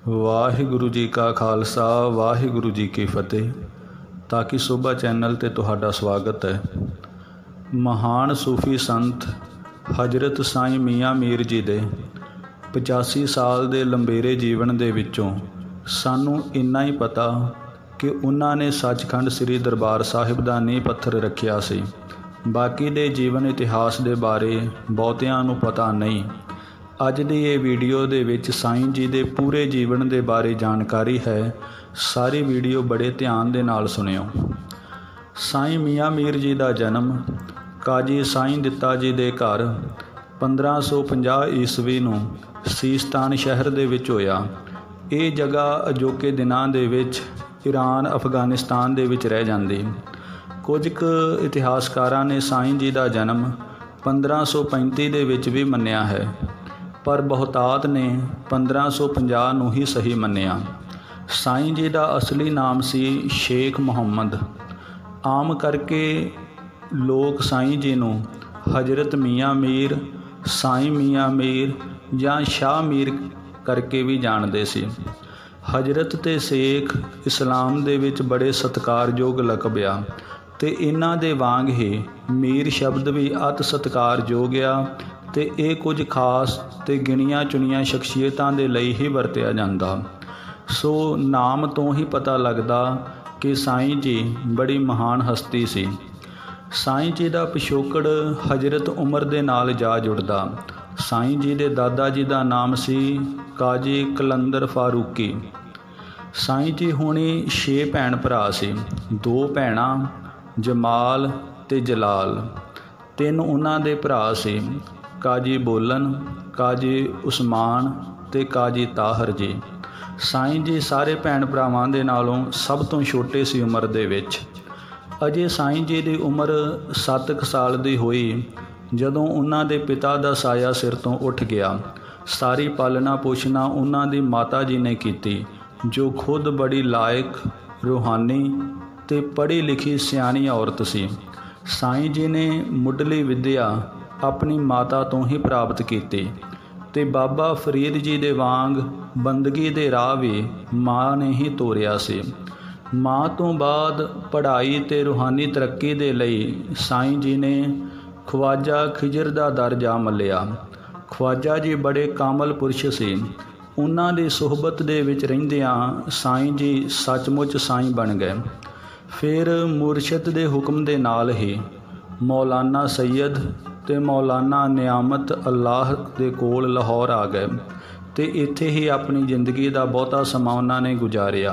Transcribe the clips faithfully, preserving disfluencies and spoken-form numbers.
वाहिगुरु जी का खालसा वाहिगुरु जी की फतेह। ताकि सोभा चैनल ते तुहाडा स्वागत है। महान सूफी संत हजरत साईं मियाँ मीर जी दे पचासी साल दे लंबेरे जीवन दे विचों सानू इन्ना ही पता कि उन्हां ने सचखंड श्री दरबार साहिब दा नींह पत्थर रखिया सी। बाकी दे जीवन इतिहास दे बारे बहुतियां नू पता नहीं। अज दी ये वीडियो दे विच साईं जी दे पूरे जीवन दे बारे जानकारी है। सारी वीडियो बड़े ध्यान दे नाल सुनियो। साईं मियाँ मीर जी दा जन्म काजी साईं दित्ता जी दे घर पंद्रह सौ पचास ईस्वी नूं सीस्तान शहर दे विच होया। ये जगह अजोके दिनां दे विच ईरान अफगानिस्तान दे विच रह जांदी। कुछ क इतिहासकारां ने साईं जी दा जन्म पंद्रह सौ पैंती दे विच भी मन्निया है, पर बहुतात ने पंद्रह सौ पचास नूं ही सही मन्निया। साईं जी दा असली नाम सी शेख मुहम्मद। आम करके लोग साईं जी नूं हजरत मियाँ मीर, साईं मियाँ मीर या शाह मीर करके भी जानते सी। हजरत ते शेख इस्लाम दे विच बड़े सत्कारयोग लकब आ ते इन्हां दे वांग ही मीर शब्द भी अत सत्कारयोग आ ते ये कुछ खास ते गिणिया चुनिया शख्सियतां दे लई ही वरतिया जांदा। सो नाम तो ही पता लगदा कि साईं जी बड़ी महान हस्ती सी। साईं जी दा पिछोकड़ हजरत उमर दे नाल जा जुड़दा। साईं जी दे दादा जी दा नाम सी काजी कलंदर फारूकी। साईं जी हुणी छे भैण भरा सी। दो भैणां जमाल ते जलाल, तीन उन्हां दे भरा सी काजी बोलन, काजी उस्मान ते काजी ताहर जी। साईं जी सारे भैण भरावां दे नालों सब तो छोटे सी उम्र दे विच। अजे साईं जी दी उम्र सत्त क साल दी होई जदों उन्हां दे पिता दा साया सिर तो उठ गया। सारी पालना पोषना उन्हां दी माता जी ने कीती, जो खुद बड़ी लायक, रूहानी ते पढ़ी लिखी सियाणी औरत सी। साईं जी ने मुढ़ली विद्या अपनी माता तो ही प्राप्त की ते बाबा फरीद जी दे वांग बंदगी दे राह भी माँ ने ही तोरिया सी। माँ तो बाद पढ़ाई ते रूहानी तरक्की दे लई साईं जी ने ख्वाजा खिजर दा दर जा मलिया। ख्वाजा जी बड़े कामल पुरुष सी। उन्हां दी सोहबत दे विच रहिंदियां साईं जी सचमुच साईं बन गए। फिर मुरशद दे हुक्म दे नाल ही मौलाना सैयद ते मौलाना नियामत अल्लाह दे कोल लाहौर आ गए ते इत्थे ही अपनी जिंदगी दा बहुता समा उन्हां ने गुजारिया।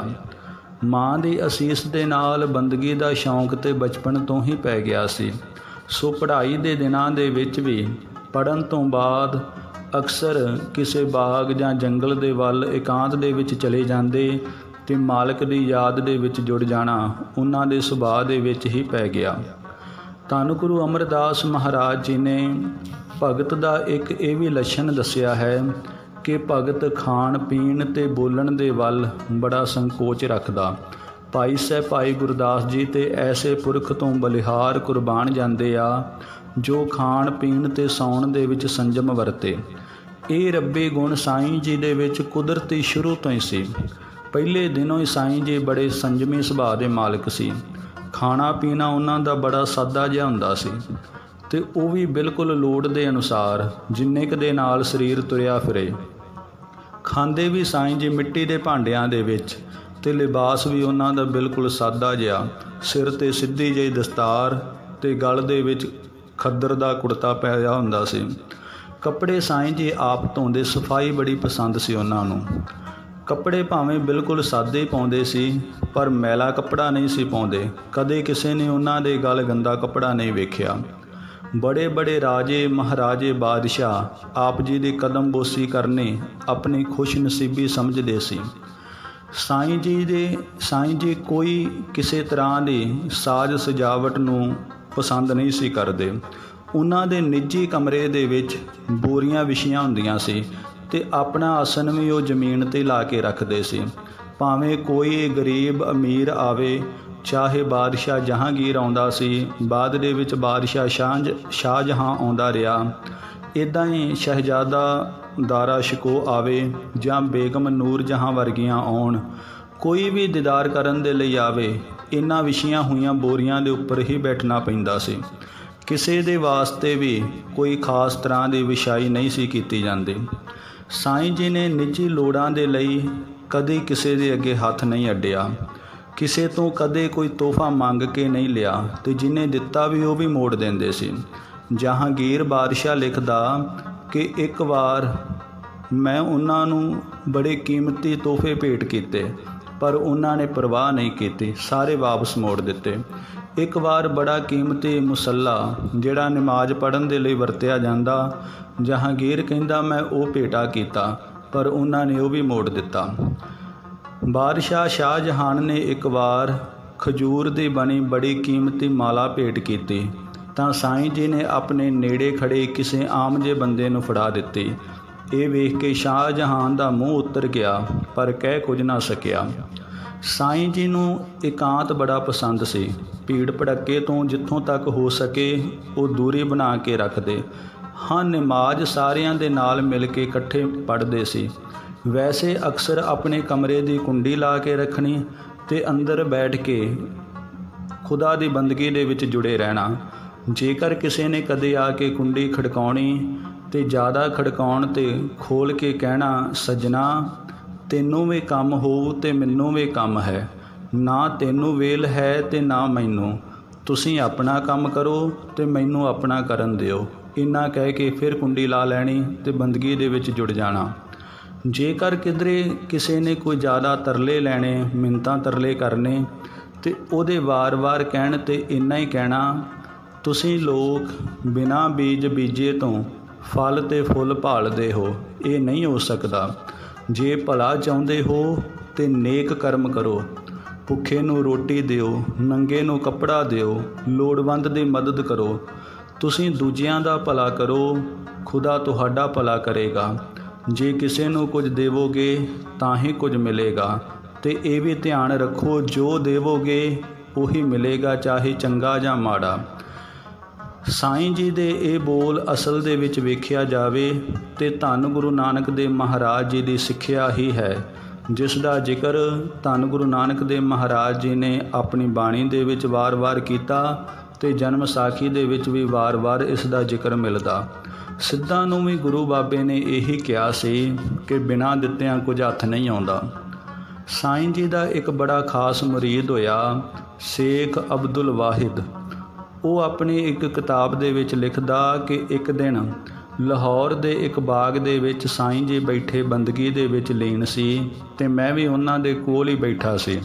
माँ दी असीस दे नाल बंदगी दा शौक ते बचपन तो ही पै गया सी। सो पढ़ाई दे दिनां दे विच भी पढ़न तो बाद अक्सर किसी बाग जां जंगल दे वल एकांत दे विच चले जांदे ते मालक दी याद दे विच जुड़ जाना उन्हां दे सुभाਅ दे विच ही पै गया। धन गुरु अमरदास महाराज जी ने भगत का एक ये भी लक्षण दसिया है कि भगत खाण पीण ते बोलण दे वल बड़ा संकोच रखदा। भाई साहब भाई गुरदास जी ते ऐसे पुरख तो बलिहार कुर्बान जाते आ जो खाण पीण ते सौण दे विच संजम वरते। ये रब्बी गुण साईं जी दे विच कुदरती शुरू तो ही सी। पहले दिनों ही साईं जी बड़े संजमी सुभाਅ दे मालिक सी। खाना पीना उन्हां दा बड़ा सादा जिहा हुंदा सी ते वो भी बिल्कुल लोड़ दे अनुसार जिन्ने क दे नाल शरीर तुरिया फिरे। खांदे भी साईं जी मिट्टी दे भांडियां दे विच ते लिबास भी उन्हां दा बिल्कुल सादा जिहा। सिर ते सिद्धी जी दस्तार ते गल दे विच खद्दर दा कुड़ता पाया हुंदा सी। कपड़े साईं जी आप धोंदे, सफाई बड़ी पसंद सी उन्हां नूं। कपड़े भावें बिल्कुल सादे ही पाउंदे सी पर मैला कपड़ा नहीं सी पाउंदे। कदे किसी ने उन्हां दे गल गंदा कपड़ा नहीं वेख्या। बड़े बड़े राजे महाराजे बादशाह आप जी दी कदम बोसी करने अपनी खुश नसीबी समझदे सी। साईं जी दे साईं जी कोई किसी तरह दी साज सजावट नूं पसंद नहीं सी करदे। उन्हां दे निजी कमरे दे विच बोरियां विछियां हुंदियां सी ते अपना आसन भी वो जमीन ते ला के रखते सी। भावें कोई गरीब अमीर आवे, चाहे बादशाह जहांगीर आउंदा सी, बाद दे विच बादशाह शाह शाहजहां आउंदा रहा, इदां ही शहजादा ਦਾਰਾ ਸ਼ਿਕੋ ਆਵੇ ਜਾਂ ਬੇਗਮ ਨੂਰ ਜਹਾਂ ਵਰਗੀਆਂ ਆਉਣ, ਕੋਈ ਵੀ ਦੀਦਾਰ ਕਰਨ ਦੇ ਲਈ ਆਵੇ, ਇਹਨਾਂ ਵਿਛੀਆਂ ਹੋਈਆਂ ਬੋਰੀਆਂ ਦੇ ਉੱਪਰ ਹੀ ਬੈਠਣਾ ਪੈਂਦਾ ਸੀ। ਕਿਸੇ ਦੇ ਵਾਸਤੇ ਵੀ ਕੋਈ ਖਾਸ ਤਰ੍ਹਾਂ ਦੀ ਵਿਛਾਈ ਨਹੀਂ ਸੀ ਕੀਤੀ ਜਾਂਦੀ। ਸਾਈਂ ਜੀ ਨੇ ਨਿੱਜੀ ਲੋੜਾਂ ਦੇ ਲਈ ਕਦੇ ਕਿਸੇ ਦੇ ਅੱਗੇ ਹੱਥ ਨਹੀਂ ਅੱਡਿਆ, ਕਿਸੇ ਤੋਂ ਕਦੇ ਕੋਈ ਤੋਹਫਾ ਮੰਗ ਕੇ ਨਹੀਂ ਲਿਆ, ਤੇ ਜਿਹਨੇ ਦਿੱਤਾ ਵੀ ਉਹ ਵੀ ਮੋੜ ਦਿੰਦੇ ਸੀ। ਜਹਾਂਗੀਰ ਬਾਦਸ਼ਾਹ ਲਿਖਦਾ ਕਿ ਇੱਕ ਵਾਰ ਮੈਂ ਉਹਨਾਂ ਨੂੰ ਬੜੇ ਕੀਮਤੀ ਤੋਹਫੇ ਭੇਟ ਕੀਤੇ, ਪਰ ਉਹਨਾਂ ਨੇ ਪਰਵਾਹ ਨਹੀਂ ਕੀਤੀ, ਸਾਰੇ ਵਾਪਸ ਮੋੜ ਦਿੱਤੇ। ਇੱਕ ਵਾਰ ਬੜਾ ਕੀਮਤੀ ਮੁਸੱਲਾ ਜਿਹੜਾ ਨਮਾਜ਼ ਪੜ੍ਹਨ ਦੇ ਲਈ ਵਰਤਿਆ ਜਾਂਦਾ, ਜਹਾਂਗੀਰ ਕਹਿੰਦਾ ਮੈਂ ਉਹ ਭੇਟਾ ਕੀਤਾ, ਪਰ ਉਹਨਾਂ ਨੇ ਉਹ ਵੀ ਮੋੜ ਦਿੱਤਾ। ਬਾਦਸ਼ਾਹ ਸ਼ਾਹਜਹਾਨ ਨੇ ਇੱਕ ਵਾਰ ਖਜੂਰ ਦੀ ਬਣੀ ਬੜੀ ਕੀਮਤੀ ਮਾਲਾ ਭੇਟ ਕੀਤੀ, ਤਾਂ ਸਾਈਂ ਜੀ ਨੇ ਆਪਣੇ ਨੇੜੇ ਖੜੇ ਕਿਸੇ ਆਮ ਜਿਹੇ ਬੰਦੇ ਨੂੰ ਫੜਾ ਦਿੱਤੀ। ਇਹ ਵੇਖ ਕੇ ਸ਼ਾਹਜਹਾਨ ਦਾ ਮੂੰਹ ਉਤਰ ਗਿਆ, ਪਰ ਕਹਿ ਕੁਝ ਨਾ ਸਕਿਆ। ਸਾਈਂ ਜੀ ਨੂੰ ਇਕਾਂਤ ਬੜਾ ਪਸੰਦ ਸੀ। ਭੀੜ ਭੜੱਕੇ ਤੋਂ ਜਿੱਥੋਂ ਤੱਕ ਹੋ ਸਕੇ ਉਹ ਦੂਰੀ ਬਣਾ ਕੇ ਰੱਖਦੇ। ਹਾਂ, ਨਮਾਜ਼ ਸਾਰਿਆਂ ਦੇ ਨਾਲ ਮਿਲ ਕੇ ਇਕੱਠੇ ਪੜ੍ਹਦੇ ਸੀ। ਵੈਸੇ ਅਕਸਰ ਆਪਣੇ ਕਮਰੇ ਦੀ ਕੁੰਡੀ ਲਾ ਕੇ ਰੱਖਣੀ ਤੇ ਅੰਦਰ ਬੈਠ ਕੇ ਖੁਦਾ ਦੀ ਬੰਦਗੀ ਦੇ ਵਿੱਚ ਜੁੜੇ ਰਹਿਣਾ। ਜੇਕਰ ਕਿਸੇ ਨੇ ਕਦੇ ਆ ਕੇ ਕੁੰਡੀ ਖੜਕਾਉਣੀ ਤੇ ਜ਼ਿਆਦਾ ਖੜਕਾਉਣ ਤੇ ਖੋਲ ਕੇ ਕਹਿਣਾ, ਸੱਜਣਾ ਤੈਨੂੰ ਵੀ ਕੰਮ ਹੋਊ ਤੇ ਮੈਨੂੰ ਵੀ ਕੰਮ ਹੈ, ਨਾ ਤੈਨੂੰ ਵੇਲ ਹੈ ਤੇ ਨਾ ਮੈਨੂੰ, ਤੁਸੀਂ ਆਪਣਾ ਕੰਮ ਕਰੋ ਤੇ ਮੈਨੂੰ ਆਪਣਾ ਕਰਨ ਦਿਓ। ਇੰਨਾ ਕਹਿ ਕੇ ਫਿਰ ਕੁੰਡੀ ਲਾ ਲੈਣੀ ਤੇ ਬੰਦਗੀ ਦੇ ਵਿੱਚ ਜੁੜ ਜਾਣਾ। ਜੇਕਰ ਕਿਧਰੇ ਕਿਸੇ ਨੇ ਕੋਈ ਜ਼ਿਆਦਾ ਤਰਲੇ ਲੈਣੇ, ਮਿੰਨਤਾਂ ਤਰਲੇ ਕਰਨੇ, ਤੇ ਉਹਦੇ ਵਾਰ-ਵਾਰ ਕਹਿਣ ਤੇ ਇੰਨਾ ਹੀ ਕਹਿਣਾ, ਤੁਸੀਂ ਲੋਕ ਬਿਨਾਂ ਬੀਜ ਬੀਜੇ ਤੋਂ ਫਲ ਤੇ ਫੁੱਲ ਭਾਲਦੇ ਹੋ, ਇਹ ਨਹੀਂ ਹੋ ਸਕਦਾ। ਜੇ ਭਲਾ ਚਾਹੁੰਦੇ ਹੋ ਤੇ ਨੇਕ ਕਰਮ ਕਰੋ, ਭੁੱਖੇ ਨੂੰ ਰੋਟੀ ਦਿਓ, ਨੰਗੇ ਨੂੰ ਕੱਪੜਾ ਦਿਓ, ਲੋੜਵੰਦ ਦੀ ਮਦਦ ਕਰੋ। ਤੁਸੀਂ ਦੂਜਿਆਂ ਦਾ ਭਲਾ ਕਰੋ, ਖੁਦਾ ਤੁਹਾਡਾ ਭਲਾ ਕਰੇਗਾ। ਜੇ ਕਿਸੇ ਨੂੰ ਕੁਝ ਦੇਵੋਗੇ ਤਾਂ ਹੀ ਕੁਝ ਮਿਲੇਗਾ, ਤੇ ਇਹ ਵੀ ਧਿਆਨ ਰੱਖੋ ਜੋ ਦੇਵੋਗੇ ਉਹੀ ਮਿਲੇਗਾ, ਚਾਹੇ ਚੰਗਾ ਜਾਂ ਮਾੜਾ। ਸਾਈਂ ਜੀ ਦੇ ਇਹ ਬੋਲ ਅਸਲ ਦੇ ਵਿੱਚ ਵੇਖਿਆ ਜਾਵੇ ਤੇ ਧੰਨ ਗੁਰੂ ਨਾਨਕ ਦੇਵ ਮਹਾਰਾਜ ਜੀ ਦੀ ਸਿੱਖਿਆ ਹੀ ਹੈ, ਜਿਸ ਦਾ ਜ਼ਿਕਰ ਧੰਨ ਗੁਰੂ ਨਾਨਕ ਦੇਵ ਮਹਾਰਾਜ ਜੀ ਨੇ ਆਪਣੀ ਬਾਣੀ ਦੇ ਵਿੱਚ ਵਾਰ-ਵਾਰ ਕੀਤਾ, ਤੇ ਜਨਮ ਸਾਖੀ ਦੇ ਵਿੱਚ ਵੀ ਵਾਰ-ਵਾਰ ਇਸ ਦਾ ਜ਼ਿਕਰ ਮਿਲਦਾ। ਸਿੱਧਾਂ ਨੂੰ ਵੀ ਗੁਰੂ ਬਾਬੇ ਨੇ ਇਹੀ ਕਿਹਾ ਸੀ ਕਿ ਬਿਨਾਂ ਦਿੱਤਿਆਂ ਕੁਝ ਹੱਥ ਨਹੀਂ ਆਉਂਦਾ। ਸਾਈਂ ਜੀ ਦਾ ਇੱਕ ਬੜਾ ਖਾਸ ਮੁਰੀਦ ਹੋਇਆ ਸ਼ੇਖ ਅਬਦੁਲ ਵਾਹਿਦ। ਉਹ ਆਪਣੀ ਇੱਕ ਕਿਤਾਬ ਦੇ ਵਿੱਚ ਲਿਖਦਾ ਕਿ ਇੱਕ ਦਿਨ ਲਾਹੌਰ ਦੇ ਇੱਕ ਬਾਗ ਦੇ ਵਿੱਚ ਸਾਈਂ ਜੀ ਬੈਠੇ ਬੰਦਗੀ ਦੇ ਵਿੱਚ ਲੀਨ ਸੀ, ਤੇ ਮੈਂ ਵੀ ਉਹਨਾਂ ਦੇ ਕੋਲ ਹੀ ਬੈਠਾ ਸੀ।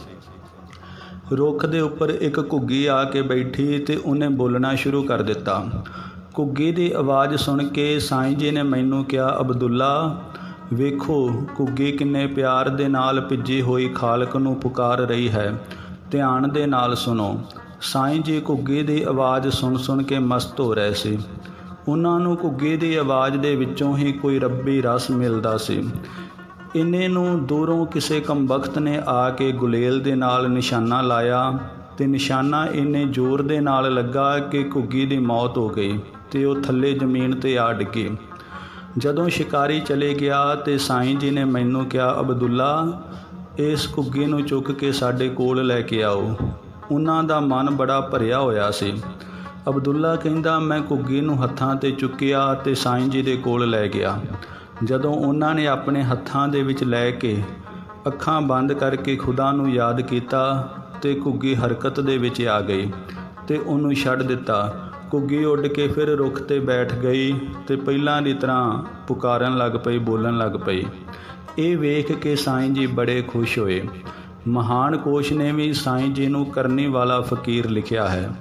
ਰੁੱਖ ਦੇ ਉੱਪਰ ਇੱਕ ਘੁੱਗੀ ਆ ਕੇ ਬੈਠੀ ਤੇ ਉਹਨੇ ਬੋਲਣਾ ਸ਼ੁਰੂ ਕਰ ਦਿੱਤਾ। ਘੁੱਗੀ ਦੀ ਆਵਾਜ਼ ਸੁਣ ਕੇ ਸਾਈਂ ਜੀ ਨੇ ਮੈਨੂੰ ਕਿਹਾ, ਅਬਦੁੱਲਾ ਵੇਖੋ ਘੁੱਗੀ ਕਿੰਨੇ ਪਿਆਰ ਦੇ ਨਾਲ ਭਿੱਜੀ ਹੋਈ ਖਾਲਕ ਨੂੰ ਪੁਕਾਰ ਰਹੀ ਹੈ, ਧਿਆਨ ਦੇ ਨਾਲ ਸੁਣੋ। ਸਾਈਂ ਜੀ ਘੁੱਗੀ ਦੀ ਆਵਾਜ਼ ਸੁਣ ਸੁਣ ਕੇ ਮਸਤ ਹੋ ਰਹੇ ਸੀ। ਉਹਨਾਂ ਨੂੰ ਘੁੱਗੀ ਦੀ ਆਵਾਜ਼ ਦੇ ਵਿੱਚੋਂ ਹੀ ਕੋਈ ਰੱਬੀ ਰਸ ਮਿਲਦਾ ਸੀ। ਇੰਨੇ ਨੂੰ ਦੂਰੋਂ ਕਿਸੇ ਕਮਬਖਤ ਨੇ ਆ ਕੇ ਗੁਲੇਲ ਦੇ ਨਾਲ ਨਿਸ਼ਾਨਾ ਲਾਇਆ, ਤੇ ਨਿਸ਼ਾਨਾ ਇੰਨੇ ਜ਼ੋਰ ਦੇ ਨਾਲ ਲੱਗਾ ਕਿ ਘੁੱਗੀ ਦੀ ਮੌਤ ਹੋ ਗਈ ਤੇ ਉਹ ਥੱਲੇ ਜ਼ਮੀਨ ਤੇ ਆ ਡਿੱਗੀ। ਜਦੋਂ ਸ਼ਿਕਾਰੀ ਚਲੇ ਗਿਆ ਤੇ ਸਾਈਂ ਜੀ ਨੇ ਮੈਨੂੰ ਕਿਹਾ, ਅਬਦੁੱਲਾ ਇਸ ਘੁੱਗੀ ਨੂੰ ਚੁੱਕ ਕੇ ਸਾਡੇ ਕੋਲ ਲੈ ਕੇ ਆਓ। ਉਹਨਾਂ ਦਾ ਮਨ ਬੜਾ ਭਰਿਆ ਹੋਇਆ ਸੀ। ਅਬਦੁੱਲਾ ਕਹਿੰਦਾ, ਮੈਂ ਘੁੱਗੀ ਨੂੰ ਹੱਥਾਂ ਤੇ ਚੁੱਕਿਆ ਤੇ ਸਾਈਂ ਜੀ ਦੇ ਕੋਲ ਲੈ ਗਿਆ। ਜਦੋਂ ਉਹਨਾਂ ਨੇ ਆਪਣੇ ਹੱਥਾਂ ਦੇ ਵਿੱਚ ਲੈ ਕੇ ਅੱਖਾਂ ਬੰਦ ਕਰਕੇ ਖੁਦਾ ਨੂੰ ਯਾਦ ਕੀਤਾ ਤੇ ਘੁੱਗੀ ਹਰਕਤ ਦੇ ਵਿੱਚ ਆ ਗਈ ਤੇ ਉਹਨੂੰ ਛੱਡ ਦਿੱਤਾ। ਘੁੱਗੀ ਉੱਡ ਕੇ ਫਿਰ ਰੁੱਖ ਤੇ ਬੈਠ ਗਈ ਤੇ ਪਹਿਲਾਂ ਦੀ ਤਰ੍ਹਾਂ ਪੁਕਾਰਨ ਲੱਗ ਪਈ, ਬੋਲਣ ਲੱਗ ਪਈ। ਇਹ ਵੇਖ ਕੇ ਸਾਈਂ ਜੀ ਬੜੇ ਖੁਸ਼ ਹੋਏ। ਮਹਾਨ ਕੋਸ਼ ਨੇ ਵੀ ਸਾਈਂ ਜੀ ਨੂੰ ਕਰਨੀ ਵਾਲਾ ਫਕੀਰ ਲਿਖਿਆ ਹੈ।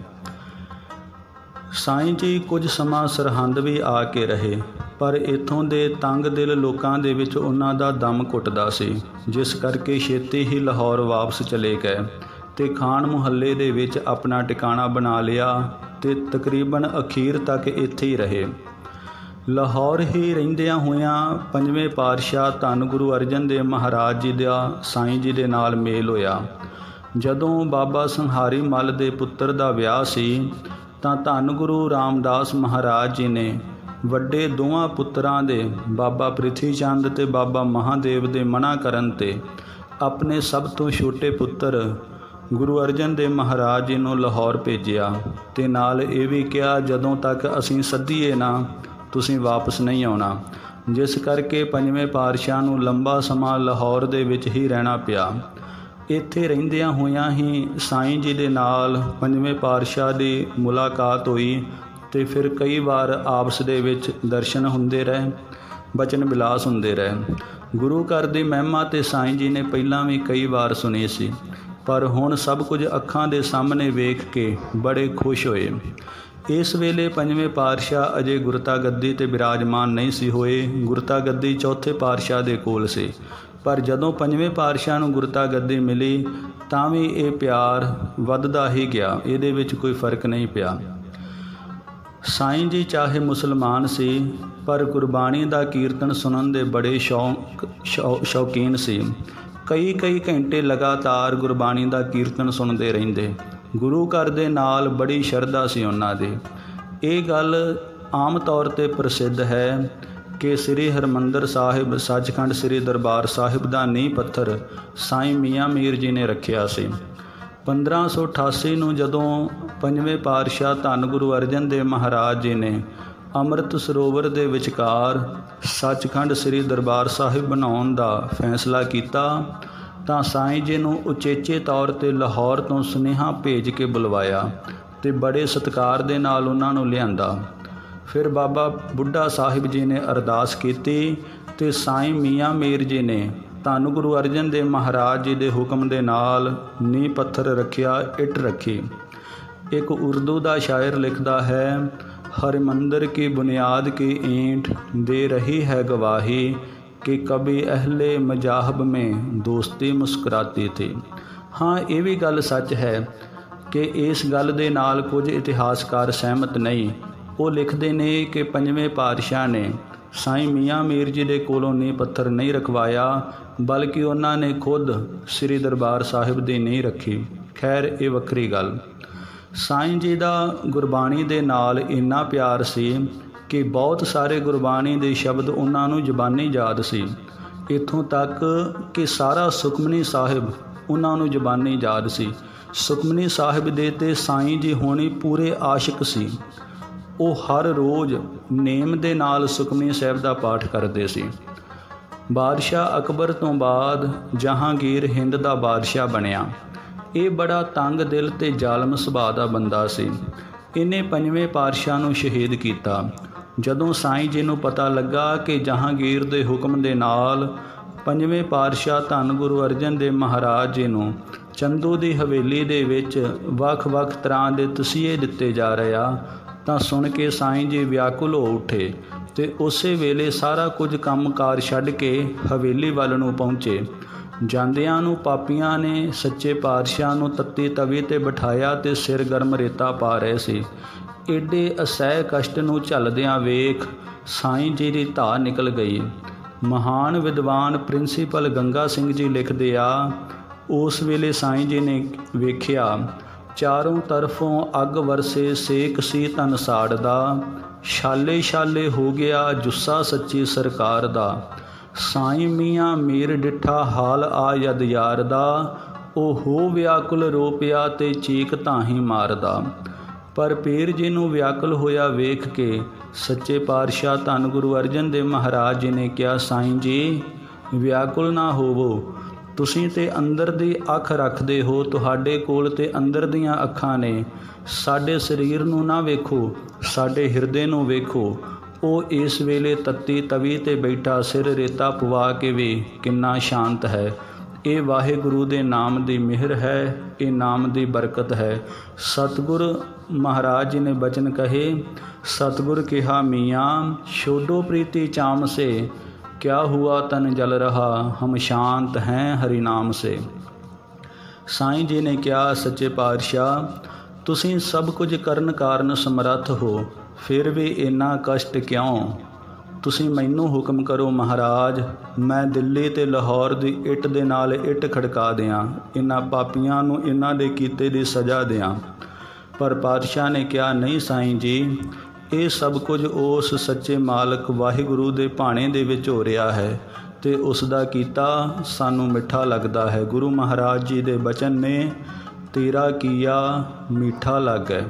ਸਾਈਂ ਜੀ ਕੁਝ ਸਮਾਂ ਸਰਹੰਦ ਵੀ ਆ ਕੇ ਰਹੇ, ਪਰ ਇੱਥੋਂ ਦੇ ਤੰਗ ਦਿਲ ਲੋਕਾਂ ਦੇ ਵਿੱਚ ਉਹਨਾਂ ਦਾ ਦਮ ਘੁੱਟਦਾ ਸੀ, ਜਿਸ ਕਰਕੇ ਛੇਤੀ ਹੀ ਲਾਹੌਰ ਵਾਪਸ ਚਲੇ ਗਏ ਤੇ ਖਾਨ ਮੁਹੱਲੇ ਦੇ ਵਿੱਚ ਆਪਣਾ ਟਿਕਾਣਾ ਬਣਾ ਲਿਆ ਤੇ ਤਕਰੀਬਨ ਅਖੀਰ ਤੱਕ ਇੱਥੇ ਹੀ ਰਹੇ। ਲਾਹੌਰ ਹੀ ਰਹਿੰਦਿਆਂ ਹੋਇਆਂ ਪੰਜਵੇਂ ਪਾਤਸ਼ਾਹ ਧੰਨ ਗੁਰੂ ਅਰਜਨ ਦੇਵ ਮਹਾਰਾਜ ਜੀ ਦਾ ਸਾਈਂ ਜੀ ਦੇ ਨਾਲ ਮੇਲ ਹੋਇਆ। ਜਦੋਂ ਬਾਬਾ ਸੰਹਾਰੀ ਮੱਲ ਦੇ ਪੁੱਤਰ ਦਾ ਵਿਆਹ ਸੀ ਤਾਂ ਧੰਨ ਗੁਰੂ ਰਾਮਦਾਸ ਮਹਾਰਾਜ ਜੀ ਨੇ ਵੱਡੇ ਦੋਵਾਂ ਪੁੱਤਰਾਂ ਦੇ ਬਾਬਾ ਪ੍ਰਿਥੀ ਚੰਦ ਤੇ ਬਾਬਾ ਮਹਾਦੇਵ ਦੇ ਮਨਾ ਕਰਨ ਤੇ ਆਪਣੇ ਸਭ ਤੋਂ ਛੋਟੇ ਪੁੱਤਰ ਗੁਰੂ ਅਰਜਨ ਦੇਵ ਮਹਾਰਾਜ ਜੀ ਨੂੰ ਲਾਹੌਰ ਭੇਜਿਆ ਤੇ ਨਾਲ ਇਹ ਵੀ ਕਿਹਾ ਜਦੋਂ ਤੱਕ ਅਸੀਂ ਸੱਦੀਏ ਨਾ ਤੁਸੀਂ ਵਾਪਸ ਨਹੀਂ ਆਉਣਾ, ਜਿਸ ਕਰਕੇ ਪੰਜਵੇਂ ਪਾਤਸ਼ਾਹ ਨੂੰ ਲੰਬਾ ਸਮਾਂ ਲਾਹੌਰ ਦੇ ਵਿੱਚ ਹੀ ਰਹਿਣਾ ਪਿਆ। ਇੱਥੇ ਰਹਿੰਦਿਆਂ ਹੋਇਆਂ ਹੀ ਸਾਈਂ ਜੀ ਦੇ ਨਾਲ ਪੰਜਵੇਂ ਪਾਤਸ਼ਾਹ ਦੀ ਮੁਲਾਕਾਤ ਹੋਈ ਤੇ ਫਿਰ ਕਈ ਵਾਰ ਆਪਸ ਦੇ ਵਿੱਚ ਦਰਸ਼ਨ ਹੁੰਦੇ ਰਹੇ, ਬਚਨ ਵਿਲਾਸ ਹੁੰਦੇ ਰਹੇ। ਗੁਰੂ ਘਰ ਦੀ ਮਹਿਮਾ ਤੇ ਸਾਈਂ ਜੀ ਨੇ ਪਹਿਲਾਂ ਵੀ ਕਈ ਵਾਰ ਸੁਣੀ ਸੀ, ਪਰ ਹੁਣ ਸਭ ਕੁਝ ਅੱਖਾਂ ਦੇ ਸਾਹਮਣੇ ਵੇਖ ਕੇ ਬੜੇ ਖੁਸ਼ ਹੋਏ। ਇਸ ਵੇਲੇ ਪੰਜਵੇਂ ਪਾਤਸ਼ਾਹ ਅਜੇ ਗੁਰਤਾ ਗੱਦੀ ਤੇ ਬਿਰਾਜਮਾਨ ਨਹੀਂ ਸੀ ਹੋਏ। ਗੁਰਤਾ ਗੱਦੀ ਚੌਥੇ ਪਾਤਸ਼ਾਹ ਦੇ ਕੋਲ ਸੀ, ਪਰ ਜਦੋਂ ਪੰਜਵੇਂ ਪਾਤਸ਼ਾਹ ਨੂੰ ਗੁਰਤਾ ਗੱਦੀ ਮਿਲੀ ਤਾਂ ਵੀ ਇਹ ਪਿਆਰ ਵੱਧਦਾ ਹੀ ਗਿਆ, ਇਹਦੇ ਵਿੱਚ ਕੋਈ ਫਰਕ ਨਹੀਂ ਪਿਆ। ਸਾਈਂ ਜੀ ਚਾਹੇ ਮੁਸਲਮਾਨ ਸੀ, ਪਰ ਗੁਰਬਾਣੀ ਦਾ ਕੀਰਤਨ ਸੁਣਨ ਦੇ ਬੜੇ ਸ਼ੌਕ ਸ਼ੌਕੀਨ ਸੀ। ਕਈ ਕਈ ਘੰਟੇ ਲਗਾਤਾਰ ਗੁਰਬਾਣੀ ਦਾ ਕੀਰਤਨ ਸੁਣਦੇ ਰਹਿੰਦੇ। ਗੁਰੂ ਘਰ ਦੇ ਨਾਲ ਬੜੀ ਸ਼ਰਧਾ ਸੀ ਉਹਨਾਂ ਦੀ। ਇਹ ਗੱਲ ਆਮ ਤੌਰ 'ਤੇ ਪ੍ਰਸਿੱਧ ਹੈ ਕਿ ਸ੍ਰੀ ਹਰਿਮੰਦਰ ਸਾਹਿਬ ਸੱਚਖੰਡ ਸ੍ਰੀ ਦਰਬਾਰ ਸਾਹਿਬ ਦਾ ਨੀਂਹ ਪੱਥਰ ਸਾਈਂ ਮੀਆਂ ਮੀਰ ਜੀ ਨੇ ਰੱਖਿਆ ਸੀ। ਪੰਦਰਾਂ ਸੌ ਅਠਾਸੀ ਨੂੰ ਜਦੋਂ ਪੰਜਵੇਂ ਪਾਤਸ਼ਾਹ ਧੰਨ ਗੁਰੂ ਅਰਜਨ ਦੇਵ ਮਹਾਰਾਜ ਜੀ ਨੇ ਅੰਮ੍ਰਿਤ ਸਰੋਵਰ ਦੇ ਵਿਚਕਾਰ ਸੱਚਖੰਡ ਸ੍ਰੀ ਦਰਬਾਰ ਸਾਹਿਬ ਬਣਾਉਣ ਦਾ ਫੈਸਲਾ ਕੀਤਾ ਤਾਂ ਸਾਈਂ ਜੀ ਨੂੰ ਉਚੇਚੇ ਤੌਰ 'ਤੇ ਲਾਹੌਰ ਤੋਂ ਸੁਨੇਹਾ ਭੇਜ ਕੇ ਬੁਲਵਾਇਆ ਤੇ ਬੜੇ ਸਤਿਕਾਰ ਦੇ ਨਾਲ ਉਹਨਾਂ ਨੂੰ ਲਿਆਂਦਾ। ਫਿਰ ਬਾਬਾ ਬੁੱਢਾ ਸਾਹਿਬ ਜੀ ਨੇ ਅਰਦਾਸ ਕੀਤੀ ਤੇ ਸਾਈਂ ਮੀਆਂ ਮੀਰ ਜੀ ਨੇ ਧੰਨ ਗੁਰੂ ਅਰਜਨ ਦੇਵ ਮਹਾਰਾਜ ਜੀ ਦੇ ਹੁਕਮ ਦੇ ਨਾਲ ਨੀਂਹ ਪੱਥਰ ਰੱਖਿਆ, ਇੱਟ ਰੱਖੀ। ਇੱਕ ਉਰਦੂ ਦਾ ਸ਼ਾਇਰ ਲਿਖਦਾ ਹੈ, हरिमंदिर की बुनियाद की ईंट दे रही है गवाही कि कभी अहले मजाहब में दोस्ती मुस्कुराती थी। हाँ, ये भी गल सच है कि इस गल दे नाल कुछ इतिहासकार सहमत नहीं। वो लिखते ने कि पंजवें पातशाह ने साईं मियाँ मीर जी दे कोलों नींह पत्थर नहीं रखवाया, बल्कि उन्होंने खुद श्री दरबार साहिब दी नींह रखी। खैर, ये वक्री गल। साईं जी का गुरबाणी दे नाल इन्ना प्यार सी कि बहुत सारे गुरबाणी दे शब्द उन्होंने जबानी याद सी। इत्थों तक कि सारा सुखमनी साहिब उन्होंने जबानी याद सी। सुखमनी साहिब दे ते साईं जी होनी पूरे आशिक सी। वो हर रोज़ नेम दे नाल सुखमनी साहिब का पाठ करते सी। बादशाह अकबर तो बाद जहांगीर हिंद का बादशाह बनिया। ਇਹ ਬੜਾ ਤੰਗ ਦਿਲ ਤੇ ਜ਼ਾਲਮ ਸੁਭਾਅ ਦਾ ਬੰਦਾ ਸੀ। ਇਹਨੇ ਪੰਜਵੇਂ ਪਾਤਸ਼ਾਹ ਨੂੰ ਸ਼ਹੀਦ ਕੀਤਾ। ਜਦੋਂ ਸਾਈਂ ਜੀ ਨੂੰ ਪਤਾ ਲੱਗਾ ਕਿ ਜਹਾਂਗੀਰ ਦੇ ਹੁਕਮ ਦੇ ਨਾਲ ਪੰਜਵੇਂ ਪਾਤਸ਼ਾਹ ਧੰਨ ਗੁਰੂ ਅਰਜਨ ਦੇਵ ਮਹਾਰਾਜ ਜੀ ਨੂੰ ਚੰਦੂ ਦੀ ਹਵੇਲੀ ਦੇ ਵਿੱਚ ਵੱਖ-ਵੱਖ ਤਰ੍ਹਾਂ ਦੇ ਤਸੀਹੇ ਦਿੱਤੇ ਜਾ ਰਿਹਾ ਤਾਂ ਸੁਣ ਕੇ ਸਾਈਂ ਜੀ ਵਿਆਕੁਲ ਹੋ ਉੱਠੇ ਤੇ ਉਸੇ ਵੇਲੇ ਸਾਰਾ ਕੁਝ ਕੰਮਕਾਰ ਛੱਡ ਕੇ ਹਵੇਲੀ ਵੱਲ ਨੂੰ ਪਹੁੰਚੇ। ਜਾਂਦਿਆਂ ਨੂੰ ਪਾਪੀਆਂ ਨੇ ਸੱਚੇ ਪਾਤਸ਼ਾਹ ਨੂੰ ਤੱਤੀ ਤਵੀ ਤੇ ਬਿਠਾਇਆ ਤੇ ਸਿਰ ਗਰਮ ਰੇਤਾ ਪਾ ਰਹੇ ਸੀ। ਏਡੇ ਅਸਹਿ ਕਸ਼ਟ ਨੂੰ ਝੱਲਦਿਆਂ ਵੇਖ ਸਾਈਂ ਜੀ ਦੀ ਧਾਰ ਨਿਕਲ ਗਈ। ਮਹਾਨ ਵਿਦਵਾਨ ਪ੍ਰਿੰਸੀਪਲ ਗੰਗਾ ਸਿੰਘ ਜੀ ਲਿਖਦੇ ਆ, ਉਸ ਵੇਲੇ ਸਾਈਂ ਜੀ ਨੇ ਵੇਖਿਆ ਚਾरों ਤਰਫੋਂ ਅੱਗ ਵਰਸੇ ਸੇਕ ਸੀ ਤਨ ਸਾੜਦਾ, ਛਾਲੇ ਛਾਲੇ ਹੋ ਗਿਆ ਜੁੱਸਾ ਸੱਚੀ ਸਰਕਾਰ ਦਾ। साईं मियाँ मीर डिठा हाल आ यद यार दा, ओ हो व्याकुल रो पिया ते चीक ताही मारदा। पर पीर जी नूं व्याकुल होया वेख के सच्चे पातशाह धन गुरु अर्जन देव महाराज जी ने कहा, साईं जी व्याकुल ना होवो, तुसीं ते अंदर दी अख रखदे हो, तुहाडे कोल ते अंदर दीयां अखां ने। साडे शरीर नूं ना वेखो, साडे हिरदे नूं वेखो। ਉਹ ਇਸ ਵੇਲੇ ਤੱਤੀ ਤਵੀ ਤੇ ਬੈਠਾ ਸਿਰ ਰੇਤਾ ਪਵਾ ਕੇ ਵੀ ਕਿੰਨਾ ਸ਼ਾਂਤ ਹੈ। ਇਹ ਵਾਹਿਗੁਰੂ ਦੇ ਨਾਮ ਦੀ ਮਿਹਰ ਹੈ, ਇਹ ਨਾਮ ਦੀ ਬਰਕਤ ਹੈ। ਸਤਿਗੁਰ ਮਹਾਰਾਜ ਜੀ ਨੇ ਬਚਨ ਕਹੇ, ਸਤਿਗੁਰ ਕਿਹਾ ਮੀਆਂ ਛੋਡੋ ਪ੍ਰੀਤੀ ਚਾਮ ਸੇ, क्या हुआ तन जल रहा, हम शांत हैं हरि नाम से। साईं जी ने कहा, सच्चे पातशाह तुसीं सब कुछ करन काਰਨ समर्थ हो, फिर भी इन्ना कष्ट क्यों? तुसीं मैनू हुक्म करो महाराज, मैं दिल्ली ते लाहौर दी इट दे नाल इट खड़का दियां, इन्हां पापियां नूं इन्हां दे कीते दी सज़ा दियां। पर पातशाह ने कहा, नहीं साईं जी, ਇਹ ਸਭ ਕੁਝ ਉਸ ਸੱਚੇ ਮਾਲਕ ਵਾਹਿਗੁਰੂ ਦੇ ਭਾਣੇ ਦੇ ਵਿੱਚ ਹੋ ਰਿਹਾ ਹੈ ਤੇ ਉਸ ਦਾ ਕੀਤਾ ਸਾਨੂੰ ਮਿੱਠਾ ਲੱਗਦਾ ਹੈ। ਗੁਰੂ ਮਹਾਰਾਜ ਜੀ ਦੇ ਬਚਨ ਨੇ ਤੇਰਾ ਕੀਆ ਮਿੱਠਾ ਲੱਗੈ।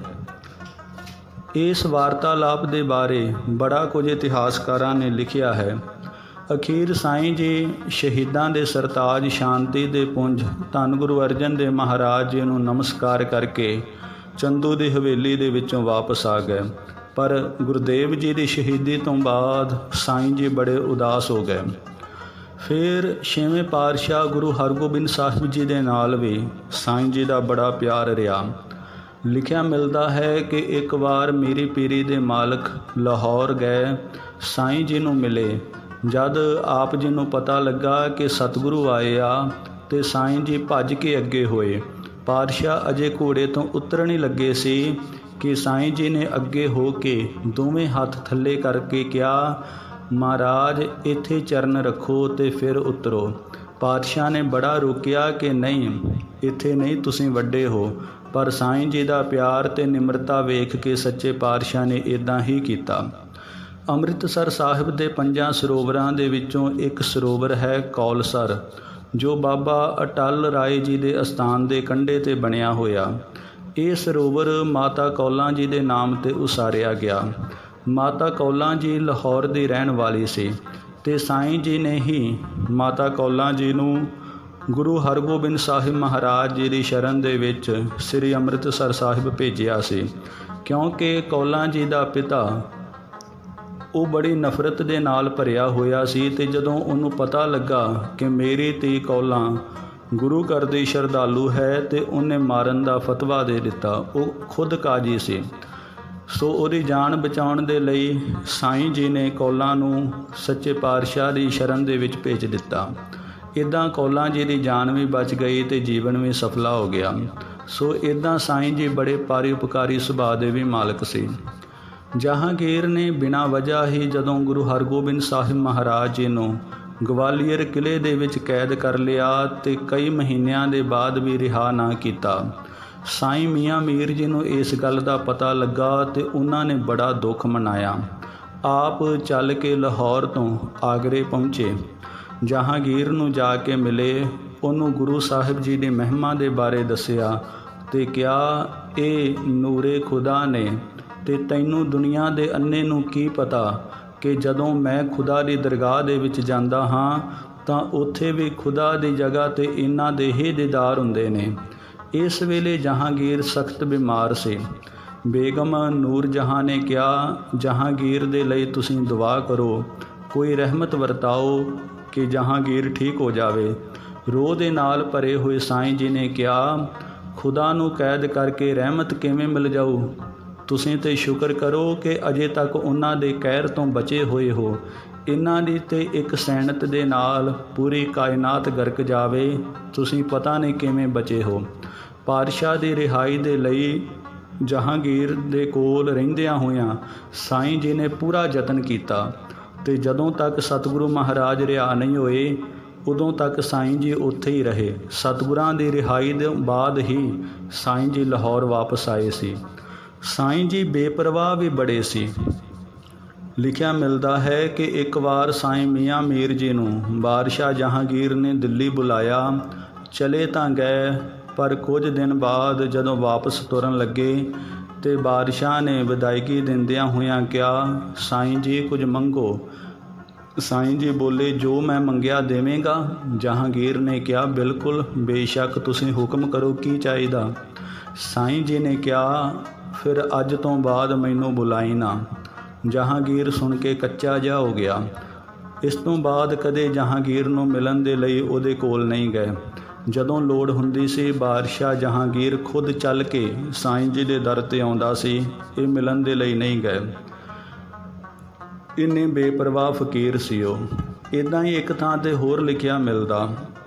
ਇਸ ਵਾਰਤਾਲਾਪ ਦੇ ਬਾਰੇ ਬੜਾ ਕੁਝ ਇਤਿਹਾਸਕਾਰਾਂ ਨੇ ਲਿਖਿਆ ਹੈ। ਅਖੀਰ ਸਾਈਂ ਜੀ ਸ਼ਹੀਦਾਂ ਦੇ ਸਰਤਾਜ ਸ਼ਾਂਤੀ ਦੇ ਪੁੰਜ ਧੰਨ ਗੁਰੂ ਅਰਜਨ ਦੇਵ ਮਹਾਰਾਜ ਜੀ ਨੂੰ ਨਮਸਕਾਰ ਕਰਕੇ ਚੰਦੂ ਦੀ ਹਵੇਲੀ ਦੇ ਵਿੱਚੋਂ ਵਾਪਸ ਆ ਗਏ। ਪਰ ਗੁਰਦੇਵ ਜੀ ਦੀ ਸ਼ਹੀਦੀ ਤੋਂ ਬਾਅਦ ਸਾਈਂ ਜੀ ਬੜੇ ਉਦਾਸ ਹੋ ਗਏ। ਫਿਰ ਛੇਵੇਂ ਪਾਤਸ਼ਾਹ ਗੁਰੂ ਹਰਗੋਬਿੰਦ ਸਾਹਿਬ ਜੀ ਦੇ ਨਾਲ ਵੀ ਸਾਈਂ ਜੀ ਦਾ ਬੜਾ ਪਿਆਰ ਰਿਹਾ। ਲਿਖਿਆ ਮਿਲਦਾ ਹੈ ਕਿ ਇੱਕ ਵਾਰ ਮੀਰੀ ਪੀਰੀ ਦੇ ਮਾਲਕ ਲਾਹੌਰ ਗਏ, ਸਾਈਂ ਜੀ ਨੂੰ ਮਿਲੇ। ਜਦ ਆਪ ਜੀ ਨੂੰ ਪਤਾ ਲੱਗਾ ਕਿ ਸਤਿਗੁਰੂ ਆਏ ਆ ਤੇ ਸਾਈਂ ਜੀ ਭੱਜ ਕੇ ਅੱਗੇ ਹੋਏ। ਪਾਤਸ਼ਾਹ ਅਜੇ ਘੋੜੇ ਤੋਂ ਉਤਰਨ ਹੀ ਲੱਗੇ ਸੀ ਕਿ ਸਾਈਂ ਜੀ ਨੇ ਅੱਗੇ ਹੋ ਕੇ ਦੋਵੇਂ ਹੱਥ ਥੱਲੇ ਕਰਕੇ ਕਿਹਾ, ਮਹਾਰਾਜ ਇੱਥੇ ਚਰਨ ਰੱਖੋ ਤੇ ਫਿਰ ਉਤਰੋ। ਪਾਤਸ਼ਾਹ ਨੇ ਬੜਾ ਰੋਕਿਆ ਕਿ ਨਹੀਂ, ਇੱਥੇ ਨਹੀਂ, ਤੁਸੀਂ ਵੱਡੇ ਹੋ। ਪਰ ਸਾਈਂ ਜੀ ਦਾ ਪਿਆਰ ਤੇ ਨਿਮਰਤਾ ਵੇਖ ਕੇ ਸੱਚੇ ਪਾਤਸ਼ਾਹ ਨੇ ਇੱਦਾਂ ਹੀ ਕੀਤਾ। ਅੰਮ੍ਰਿਤਸਰ ਸਾਹਿਬ ਦੇ ਪੰਜਾਂ ਸਰੋਵਰਾਂ ਦੇ ਵਿੱਚੋਂ ਇੱਕ ਸਰੋਵਰ ਹੈ ਕੌਲਸਰ, ਜੋ ਬਾਬਾ ਅਟਲ ਰਾਏ ਜੀ ਦੇ ਅਸਥਾਨ ਦੇ ਕੰਢੇ 'ਤੇ ਬਣਿਆ ਹੋਇਆ। ਇਹ ਸਰੋਵਰ ਮਾਤਾ ਕੌਲਾਂ ਜੀ ਦੇ ਨਾਮ 'ਤੇ ਉਸਾਰਿਆ ਗਿਆ। ਮਾਤਾ ਕੌਲਾਂ ਜੀ ਲਾਹੌਰ ਦੀ ਰਹਿਣ ਵਾਲੀ ਸੀ ਤੇ ਸਾਈਂ ਜੀ ਨੇ ਹੀ ਮਾਤਾ ਕੌਲਾਂ ਜੀ ਨੂੰ ਗੁਰੂ ਹਰਗੋਬਿੰਦ ਸਾਹਿਬ ਮਹਾਰਾਜ ਜੀ ਦੀ ਸ਼ਰਨ ਦੇ ਵਿੱਚ ਸ੍ਰੀ ਅੰਮ੍ਰਿਤਸਰ ਸਾਹਿਬ ਭੇਜਿਆ ਸੀ, ਕਿਉਂਕਿ ਕੌਲਾਂ ਜੀ ਦਾ ਪਿਤਾ ਉਹ ਬੜੀ ਨਫ਼ਰਤ ਦੇ ਨਾਲ ਭਰਿਆ ਹੋਇਆ ਸੀ ਤੇ ਜਦੋਂ ਉਹਨੂੰ ਪਤਾ ਲੱਗਾ ਕਿ ਮੇਰੀ ਧੀ ਕੌਲਾਂ ਗੁਰੂ ਘਰ ਦੀ ਸ਼ਰਧਾਲੂ ਹੈ ਤੇ ਉਹਨੇ ਮਾਰਨ ਦਾ ਫਤਵਾ ਦੇ ਦਿੱਤਾ। ਉਹ ਖੁਦ ਕਾਜੀ ਸੀ, ਸੋ ਉਹਦੀ ਜਾਨ ਬਚਾਉਣ ਦੇ ਲਈ ਸਾਈਂ ਜੀ ਨੇ ਕੌਲਾਂ ਨੂੰ ਸੱਚੇ ਪਾਤਸ਼ਾਹ ਦੀ ਸ਼ਰਨ ਦੇ ਵਿੱਚ ਭੇਜ ਦਿੱਤਾ। ਇੱਦਾਂ ਕੌਲਾਂ ਜੀ ਦੀ ਜਾਨ ਵੀ ਬਚ ਗਈ ਤੇ ਜੀਵਨ ਵੀ ਸਫਲਾ ਹੋ ਗਿਆ। ਸੋ ਇੱਦਾਂ ਸਾਈਂ ਜੀ ਬੜੇ ਪਰਉਪਕਾਰੀ ਸੁਭਾਅ ਦੇ ਵੀ ਮਾਲਕ ਸੀ। ਜਹਾਂਗੀਰ ਨੇ ਬਿਨਾਂ ਵਜ੍ਹਾ ਹੀ ਜਦੋਂ ਗੁਰੂ ਹਰਗੋਬਿੰਦ ਸਾਹਿਬ ਮਹਾਰਾਜ ਜੀ ਨੂੰ ਗਵਾਲੀਅਰ ਕਿਲ੍ਹੇ ਦੇ ਵਿੱਚ ਕੈਦ ਕਰ ਲਿਆ ਤੇ ਕਈ ਮਹੀਨਿਆਂ ਦੇ ਬਾਅਦ ਵੀ ਰਿਹਾ ਨਾ ਕੀਤਾ। ਸਾਈਂ ਮੀਆਂ ਮੀਰ ਜੀ ਨੂੰ ਇਸ ਗੱਲ ਦਾ ਪਤਾ ਲੱਗਾ ਤੇ ਉਹਨਾਂ ਨੇ ਬੜਾ ਦੁੱਖ ਮਨਾਇਆ। ਆਪ ਚੱਲ ਕੇ ਲਾਹੌਰ ਤੋਂ ਆਗਰੇ ਪਹੁੰਚੇ। ਜਹਾਂਗੀਰ ਨੂੰ ਜਾ ਕੇ ਮਿਲੇ, ਉਹਨੂੰ ਗੁਰੂ ਸਾਹਿਬ ਜੀ ਦੀ ਮਹਿਮਾ ਦੇ ਬਾਰੇ ਦੱਸਿਆ ਤੇ ਕਿਹਾ, ਇਹ ਨੂਰੇ ਖੁਦਾ ਨੇ ਤੇ ਤੈਨੂੰ ਦੁਨੀਆ ਦੇ ਅੰਨੇ ਨੂੰ ਕੀ ਪਤਾ ਕਿ ਜਦੋਂ ਮੈਂ ਖੁਦਾ ਦੀ ਦਰਗਾਹ ਦੇ ਵਿੱਚ ਜਾਂਦਾ ਹਾਂ ਤਾਂ ਉੱਥੇ ਵੀ ਖੁਦਾ ਦੀ ਜਗ੍ਹਾ 'ਤੇ ਇਹਨਾਂ ਦੇ ਹੀ ਦੀਦਾਰ ਹੁੰਦੇ ਨੇ। ਇਸ ਵੇਲੇ ਜਹਾਂਗੀਰ ਸਖਤ ਬਿਮਾਰ ਸੀ। ਬੇਗਮ ਨੂਰ ਜਹਾਂ ਨੇ ਕਿਹਾ, ਜਹਾਂਗੀਰ ਦੇ ਲਈ ਤੁਸੀਂ ਦੁਆ ਕਰੋ, ਕੋਈ ਰਹਿਮਤ ਵਰਤਾਓ ਕਿ ਜਹਾਂਗੀਰ ਠੀਕ ਹੋ ਜਾਵੇ। ਰੋਹ ਦੇ ਨਾਲ ਭਰੇ ਹੋਏ ਸਾਈਂ ਜੀ ਨੇ ਕਿਹਾ, ਖੁਦਾ ਨੂੰ ਕੈਦ ਕਰਕੇ ਰਹਿਮਤ ਕਿਵੇਂ ਮਿਲ ਜਾਊ? ਤੁਸੀਂ ਤੇ ਸ਼ੁਕਰ ਕਰੋ ਕਿ ਅਜੇ ਤੱਕ ਉਹਨਾਂ ਦੇ ਕਹਿਰ ਤੋਂ ਬਚੇ ਹੋਏ ਹੋ। ਇਹਨਾਂ ਦੀ ਤੇ ਇੱਕ ਸੈਨਤ ਦੇ ਨਾਲ ਪੂਰੀ ਕਾਇਨਾਤ ਗਰਕ ਜਾਵੇ, ਤੁਸੀਂ ਪਤਾ ਨਹੀਂ ਕਿਵੇਂ ਬਚੇ ਹੋ। ਪਾਤਸ਼ਾਹ ਦੀ ਰਿਹਾਈ ਦੇ ਲਈ ਜਹਾਂਗੀਰ ਦੇ ਕੋਲ ਰਹਿੰਦਿਆਂ ਹੋਇਆਂ ਸਾਈਂ ਜੀ ਨੇ ਪੂਰਾ ਯਤਨ ਕੀਤਾ ਤੇ ਜਦੋਂ ਤੱਕ ਸਤਿਗੁਰੂ ਮਹਾਰਾਜ ਰਿਹਾ ਨਹੀਂ ਹੋਏ ਉਦੋਂ ਤੱਕ ਸਾਈਂ ਜੀ ਉੱਥੇ ਹੀ ਰਹੇ। ਸਤਿਗੁਰਾਂ ਦੀ ਰਿਹਾਈ ਦੇ ਬਾਅਦ ਹੀ ਸਾਈਂ ਜੀ ਲਾਹੌਰ ਵਾਪਸ ਆਏ ਸੀ। ਸਾਈਂ ਜੀ ਬੇਪਰਵਾਹ ਵੀ ਬੜੇ ਸੀ। ਲਿਖਿਆ ਮਿਲਦਾ ਹੈ ਕਿ ਇੱਕ ਵਾਰ ਸਾਈਂ ਮੀਆਂ ਮੀਰ ਜੀ ਨੂੰ ਬਾਦਸ਼ਾਹ ਜਹਾਂਗੀਰ ਨੇ ਦਿੱਲੀ ਬੁਲਾਇਆ। ਚਲੇ ਤਾਂ ਗਏ, ਪਰ ਕੁਝ ਦਿਨ ਬਾਅਦ ਜਦੋਂ ਵਾਪਸ ਤੁਰਨ ਲੱਗੇ ਤੇ ਬਾਦਸ਼ਾਹ ਨੇ ਵਿਦਾਇਗੀ ਦਿੰਦਿਆਂ ਹੋਇਆਂ ਕਿਹਾ, ਸਾਈਂ ਜੀ ਕੁਝ ਮੰਗੋ। ਸਾਈਂ ਜੀ ਬੋਲੇ, ਜੋ ਮੈਂ ਮੰਗਿਆ ਦੇਵੇਂਗਾ। ਜਹਾਂਗੀਰ ਨੇ ਕਿਹਾ, ਬਿਲਕੁਲ ਬੇਸ਼ੱਕ, ਤੁਸੀਂ ਹੁਕਮ ਕਰੋ, ਕੀ ਚਾਹੀਦਾ? ਸਾਈਂ ਜੀ ਨੇ ਕਿਹਾ, ਫਿਰ ਅੱਜ ਤੋਂ ਬਾਅਦ ਮੈਨੂੰ ਬੁਲਾਈ ਨਾ। ਜਹਾਂਗੀਰ ਸੁਣ ਕੇ ਕੱਚਾ ਜਿਹਾ ਹੋ ਗਿਆ। ਇਸ ਤੋਂ ਬਾਅਦ ਕਦੇ ਜਹਾਂਗੀਰ ਨੂੰ ਮਿਲਣ ਦੇ ਲਈ ਉਹਦੇ ਕੋਲ ਨਹੀਂ ਗਏ। ਜਦੋਂ ਲੋੜ ਹੁੰਦੀ ਸੀ ਬਾਦਸ਼ਾਹ ਜਹਾਂਗੀਰ ਖੁਦ ਚੱਲ ਕੇ ਸਾਈਂ ਜੀ ਦੇ ਦਰ 'ਤੇ ਆਉਂਦਾ ਸੀ, ਇਹ ਮਿਲਣ ਦੇ ਲਈ ਨਹੀਂ ਗਏ। ਇੰਨੇ ਬੇਪਰਵਾਹ ਫਕੀਰ ਸੀ ਉਹ। ਇੱਦਾਂ ਹੀ ਇੱਕ ਥਾਂ 'ਤੇ ਹੋਰ ਲਿਖਿਆ ਮਿਲਦਾ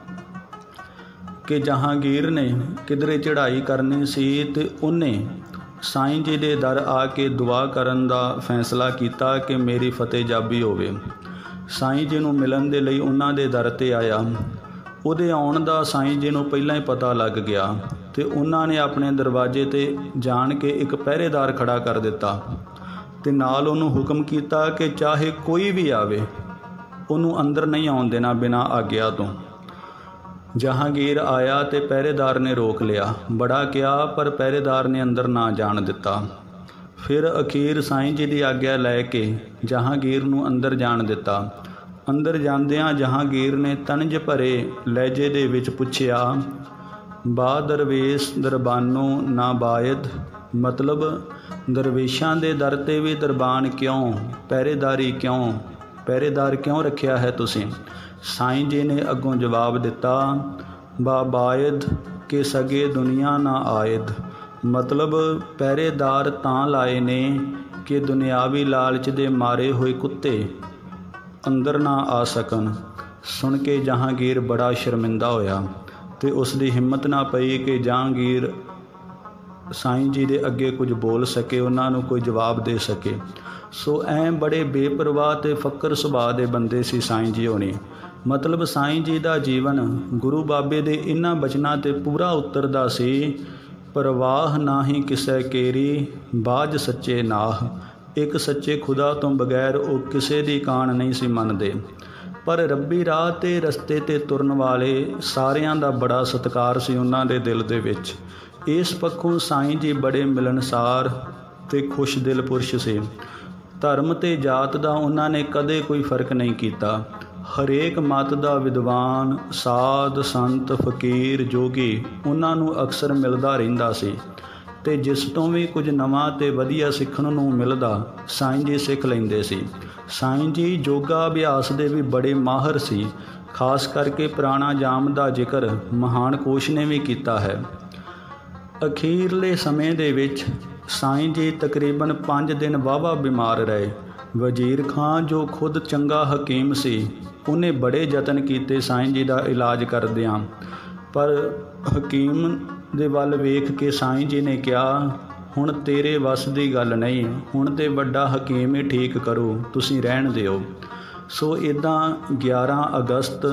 ਕਿ ਜਹਾਂਗੀਰ ਨੇ ਕਿਧਰੇ ਚੜ੍ਹਾਈ ਕਰਨੀ ਸੀ ਤੇ ਉਹਨੇ ਸਾਈਂ ਜੀ ਦੇ ਦਰ ਆ ਕੇ ਦੁਆ ਕਰਨ ਦਾ ਫੈਸਲਾ ਕੀਤਾ ਕਿ ਮੇਰੀ ਫਤਿਹ ਜਾਬੀ ਹੋਵੇ। ਸਾਈਂ ਜੀ ਨੂੰ ਮਿਲਣ ਦੇ ਲਈ ਉਹਨਾਂ ਦੇ ਦਰ 'ਤੇ ਆਇਆ। ਉਹਦੇ ਆਉਣ ਦਾ ਸਾਈਂ ਜੀ ਨੂੰ ਪਹਿਲਾਂ ਹੀ ਪਤਾ ਲੱਗ ਗਿਆ ਤੇ ਉਹਨਾਂ ਨੇ ਆਪਣੇ ਦਰਵਾਜ਼ੇ 'ਤੇ ਜਾਣ ਕੇ ਇੱਕ ਪਹਿਰੇਦਾਰ ਖੜਾ ਕਰ ਦਿੱਤਾ। ਤੇ ਨਾਲ ਉਹਨੂੰ ਹੁਕਮ ਕੀਤਾ ਕਿ ਚਾਹੇ ਕੋਈ ਵੀ ਆਵੇ ਉਹਨੂੰ ਅੰਦਰ ਨਹੀਂ ਆਉਣ ਦੇਣਾ ਬਿਨਾਂ ਆਗਿਆ ਤੋਂ। ਜਹਾਂਗੀਰ ਆਇਆ ਤੇ ਪਹਿਰੇਦਾਰ ਨੇ ਰੋਕ ਲਿਆ, ਬੜਾ ਕਿਹਾ ਪਰ ਪਹਿਰੇਦਾਰ ਨੇ ਅੰਦਰ ਨਾ ਜਾਣ ਦਿੱਤਾ। ਫਿਰ ਅਖੀਰ ਸਾਈਂ ਜੀ ਦੀ ਆਗਿਆ ਲੈ ਕੇ ਜਹਾਂਗੀਰ ਨੂੰ ਅੰਦਰ ਜਾਣ ਦਿੱਤਾ। ਅੰਦਰ ਜਾਂਦਿਆਂ ਜਹਾਂਗੀਰ ਨੇ ਤਨਜ ਭਰੇ ਲਹਿਜੇ ਦੇ ਵਿੱਚ ਪੁੱਛਿਆ, ਬਾ ਦਰਵੇਸ਼ ਦਰਬਾਨੋ ਨਾ ਬਾਇਦ, ਮਤਲਬ ਦਰਵੇਸ਼ਾਂ ਦੇ ਦਰ 'ਤੇ ਵੀ ਦਰਬਾਨ ਕਿਉਂ, ਪਹਿਰੇਦਾਰੀ ਕਿਉਂ, ਪਹਿਰੇਦਾਰ ਕਿਉਂ ਰੱਖਿਆ ਹੈ ਤੁਸੀਂ? ਸਾਈਂ ਜੀ ਨੇ ਅੱਗੋਂ ਜਵਾਬ ਦਿੱਤਾ, ਬਾ ਬਾਇਦ ਕਿ ਸਗੇ ਦੁਨੀਆ ਨਾ ਆਇਦ, ਮਤਲਬ ਪਹਿਰੇਦਾਰ ਤਾਂ ਲਾਏ ਨੇ ਕਿ ਦੁਨਿਆਵੀ ਲਾਲਚ ਦੇ ਮਾਰੇ ਹੋਏ ਕੁੱਤੇ ਅੰਦਰ ਨਾ ਆ ਸਕਣ। ਸੁਣ ਕੇ ਜਹਾਂਗੀਰ ਬੜਾ ਸ਼ਰਮਿੰਦਾ ਹੋਇਆ ਤੇ ਉਸ ਦੀ ਹਿੰਮਤ ਨਾ ਪਈ ਕਿ ਜਹਾਂਗੀਰ ਸਾਈਂ ਜੀ ਦੇ ਅੱਗੇ ਕੁਝ ਬੋਲ ਸਕੇ, ਉਹਨਾਂ ਨੂੰ ਕੋਈ ਜਵਾਬ ਦੇ ਸਕੇ। ਸੋ ਐਂ ਬੜੇ ਬੇਪਰਵਾਹ ਤੇ ਫੱਕਰ ਸੁਭਾਅ ਦੇ ਬੰਦੇ ਸੀ ਸਾਈਂ ਜੀ ਹੋਣੀ। ਮਤਲਬ ਸਾਈਂ ਜੀ ਦਾ ਜੀਵਨ ਗੁਰੂ ਬਾਬੇ ਦੇ ਇਹਨਾਂ ਬਚਨਾਂ 'ਤੇ ਪੂਰਾ ਉਤਰਦਾ ਸੀ, ਪਰਵਾਹ ਨਾ ਹੀ ਕਿਸੇ ਕੇਰੀ ਬਾਝ ਸੱਚੇ ਨਾਹ। ਇੱਕ ਸੱਚੇ ਖੁਦਾ ਤੋਂ ਬਗੈਰ ਉਹ ਕਿਸੇ ਦੀ ਕਾਣ ਨਹੀਂ ਸੀ ਮੰਨਦੇ। ਪਰ ਰੱਬੀ ਰਾਹ 'ਤੇ ਰਸਤੇ 'ਤੇ ਤੁਰਨ ਵਾਲੇ ਸਾਰਿਆਂ ਦਾ ਬੜਾ ਸਤਿਕਾਰ ਸੀ ਉਹਨਾਂ ਦੇ ਦਿਲ ਦੇ ਵਿੱਚ। ਇਸ ਪੱਖੋਂ ਸਾਈਂ ਜੀ ਬੜੇ ਮਿਲਣਸਾਰ ਤੇ ਖੁਸ਼ ਦਿਲ ਪੁਰਸ਼ ਸੀ। ਧਰਮ ਤੇ ਜਾਤ ਦਾ ਉਹਨਾਂ ਨੇ ਕਦੇ ਕੋਈ ਫਰਕ ਨਹੀਂ ਕੀਤਾ। ਹਰੇਕ ਮਤ ਦਾ ਵਿਦਵਾਨ, ਸਾਧ, ਸੰਤ, ਫਕੀਰ, ਜੋਗੀ ਉਹਨਾਂ ਨੂੰ ਅਕਸਰ ਮਿਲਦਾ ਰਹਿੰਦਾ ਸੀ ਤੇ ਜਿਸ ਤੋਂ ਵੀ ਕੁਝ ਨਵਾਂ ਤੇ ਵਧੀਆ ਸਿੱਖਣ ਨੂੰ ਮਿਲਦਾ ਸਾਈਂ ਜੀ ਸਿੱਖ ਲੈਂਦੇ ਸੀ। ਸਾਈਂ ਜੀ ਯੋਗਾ ਅਭਿਆਸ ਦੇ ਵੀ ਬੜੇ ਮਾਹਰ ਸੀ। ਖਾਸ ਕਰਕੇ ਪ੍ਰਾਣਾ ਜਾਮ ਦਾ ਜ਼ਿਕਰ ਮਹਾਨ ਕੋਸ਼ ਨੇ ਵੀ ਕੀਤਾ ਹੈ। ਅਖੀਰਲੇ ਸਮੇਂ ਦੇ ਵਿੱਚ ਸਾਈਂ ਜੀ ਤਕਰੀਬਨ ਪੰਜ ਦਿਨ ਵਾਹਵਾ ਬਿਮਾਰ ਰਹੇ। ਵਜ਼ੀਰ ਖਾਂ ਜੋ ਖੁਦ ਚੰਗਾ ਹਕੀਮ ਸੀ, ਉਹਨੇ ਬੜੇ ਯਤਨ ਕੀਤੇ ਸਾਈਂ ਜੀ ਦਾ ਇਲਾਜ ਕਰਦਿਆਂ, ਪਰ ਹਕੀਮ ਦੇ ਵੱਲ ਵੇਖ ਕੇ ਸਾਈਂ ਜੀ ਨੇ ਕਿਹਾ, ਹੁਣ ਤੇਰੇ ਵੱਸ ਦੀ ਗੱਲ ਨਹੀਂ, ਹੁਣ ਤੇ ਵੱਡਾ ਹਕੀਮ ਹੀ ਠੀਕ ਕਰੂ, ਤੁਸੀਂ ਰਹਿਣ ਦਿਓ। ਸੋ ਇੱਦਾਂ ਗਿਆਰਾਂ ਅਗਸਤ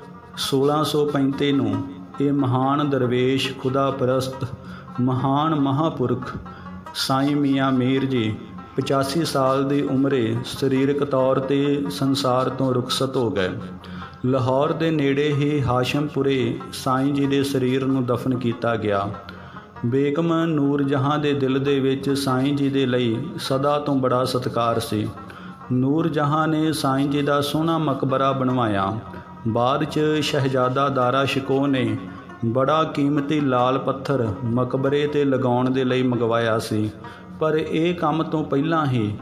ਸੋਲਾਂ ਸੌ ਪੈਂਤੀ ਨੂੰ ਇਹ ਮਹਾਨ ਦਰਵੇਸ਼, ਖੁਦਾ ਪ੍ਰਸਤ, ਮਹਾਨ ਮਹਾਂਪੁਰਖ ਸਾਈਂ ਮੀਆਂ ਮੀਰ ਜੀ ਪਚਾਸੀ ਸਾਲ ਦੀ ਉਮਰੇ ਸਰੀਰਕ ਤੌਰ 'ਤੇ ਸੰਸਾਰ ਤੋਂ ਰੁਖਸਤ ਹੋ ਗਏ। ਲਾਹੌਰ ਦੇ ਨੇੜੇ ਹੀ ਹਾਸ਼ਮਪੁਰੇ ਸਾਈਂ ਜੀ ਦੇ ਸਰੀਰ ਨੂੰ ਦਫਨ ਕੀਤਾ ਗਿਆ। ਬੇਗਮ ਨੂਰ ਜਹਾਂ ਦੇ ਦਿਲ ਦੇ ਵਿੱਚ ਸਾਈਂ ਜੀ ਦੇ ਲਈ ਸਦਾ ਤੋਂ ਬੜਾ ਸਤਿਕਾਰ ਸੀ। ਨੂਰ ਜਹਾਂ ਨੇ ਸਾਈਂ ਜੀ ਦਾ ਸੋਹਣਾ ਮਕਬਰਾ ਬਣਵਾਇਆ। ਬਾਅਦ 'ਚ ਸ਼ਹਿਜ਼ਾਦਾ ਦਾਰਾ ਸ਼ਿਕੋਹ ਨੇ ਬੜਾ ਕੀਮਤੀ ਲਾਲ ਪੱਥਰ ਮਕਬਰੇ 'ਤੇ ਲਗਾਉਣ ਦੇ ਲਈ ਮੰਗਵਾਇਆ ਸੀ, ਪਰ ਇਹ ਕੰਮ ਤੋਂ ਪਹਿਲਾਂ ਹੀ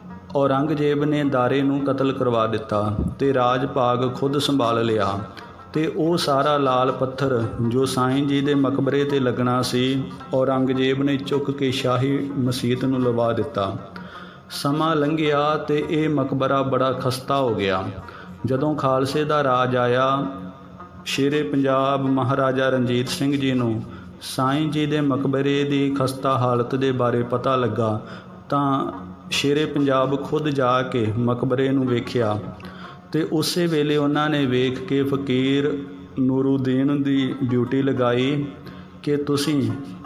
ਔਰੰਗਜ਼ੇਬ ਨੇ ਦਾਰੇ ਨੂੰ ਕਤਲ ਕਰਵਾ ਦਿੱਤਾ ਤੇ ਰਾਜ ਭਾਗ ਖੁਦ ਸੰਭਾਲ ਲਿਆ ਤੇ ਉਹ ਸਾਰਾ ਲਾਲ ਪੱਥਰ ਜੋ ਸਾਈਂ ਜੀ ਦੇ ਮਕਬਰੇ 'ਤੇ ਲੱਗਣਾ ਸੀ, ਔਰੰਗਜ਼ੇਬ ਨੇ ਚੁੱਕ ਕੇ ਸ਼ਾਹੀ ਮਸੀਤ ਨੂੰ ਲਵਾ ਦਿੱਤਾ। ਸਮਾਂ ਲੰਘਿਆ ਤੇ ਇਹ ਮਕਬਰਾ ਬੜਾ ਖਸਤਾ ਹੋ ਗਿਆ। ਜਦੋਂ ਖਾਲਸੇ ਦਾ ਰਾਜ ਆਇਆ, ਸ਼ੇਰੇ ਪੰਜਾਬ ਮਹਾਰਾਜਾ ਰਣਜੀਤ ਸਿੰਘ ਜੀ ਨੂੰ ਸਾਈਂ ਜੀ ਦੇ ਮਕਬਰੇ ਦੀ ਖਸਤਾ ਹਾਲਤ ਦੇ ਬਾਰੇ ਪਤਾ ਲੱਗਾ ਤਾਂ ਸ਼ੇਰੇ ਪੰਜਾਬ ਖੁਦ ਜਾ ਕੇ ਮਕਬਰੇ ਨੂੰ ਵੇਖਿਆ ਤੇ ਉਸੇ ਵੇਲੇ ਉਹਨਾਂ ਨੇ ਵੇਖ ਕੇ ਫਕੀਰ ਨੂਰੁਦੀਨ ਦੀ ਡਿਊਟੀ ਲਗਾਈ ਕਿ ਤੁਸੀਂ